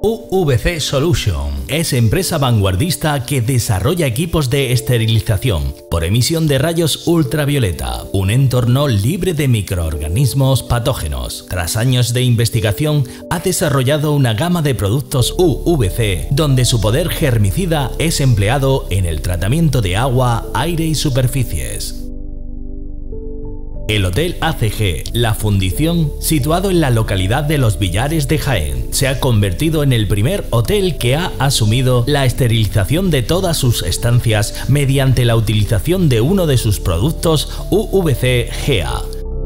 UVC Solution es empresa vanguardista que desarrolla equipos de esterilización por emisión de rayos ultravioleta, un entorno libre de microorganismos patógenos. Tras años de investigación, ha desarrollado una gama de productos UVC, donde su poder germicida es empleado en el tratamiento de agua, aire y superficies. El Hotel ACG, La Fundición, situado en la localidad de Los Villares de Jaén, se ha convertido en el primer hotel que ha asumido la esterilización de todas sus estancias mediante la utilización de uno de sus productos UVC GEA.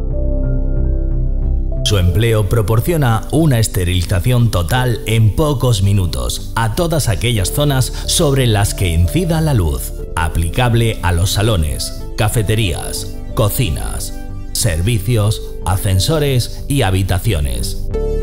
Su empleo proporciona una esterilización total en pocos minutos a todas aquellas zonas sobre las que incida la luz, aplicable a los salones, cafeterías, cocinas, servicios, ascensores y habitaciones.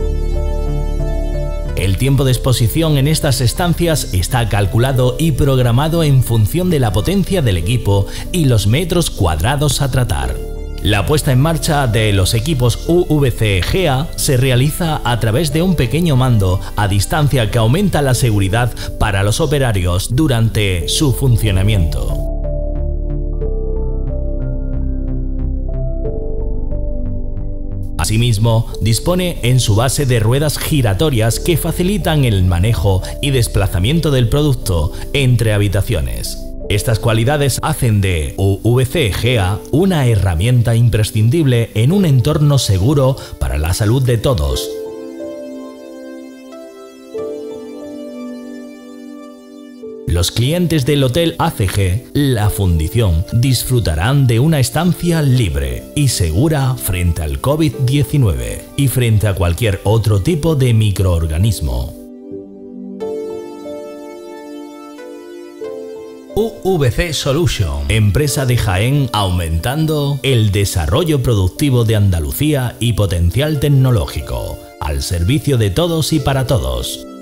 El tiempo de exposición en estas estancias está calculado y programado en función de la potencia del equipo y los metros cuadrados a tratar. La puesta en marcha de los equipos UVC GEA se realiza a través de un pequeño mando a distancia que aumenta la seguridad para los operarios durante su funcionamiento. Asimismo, dispone en su base de ruedas giratorias que facilitan el manejo y desplazamiento del producto entre habitaciones. Estas cualidades hacen de UVC GEA una herramienta imprescindible en un entorno seguro para la salud de todos. Los clientes del Hotel ACG, La Fundición, disfrutarán de una estancia libre y segura frente al COVID-19 y frente a cualquier otro tipo de microorganismo. UVC Solution, empresa de Jaén, aumentando el desarrollo productivo de Andalucía y potencial tecnológico, al servicio de todos y para todos.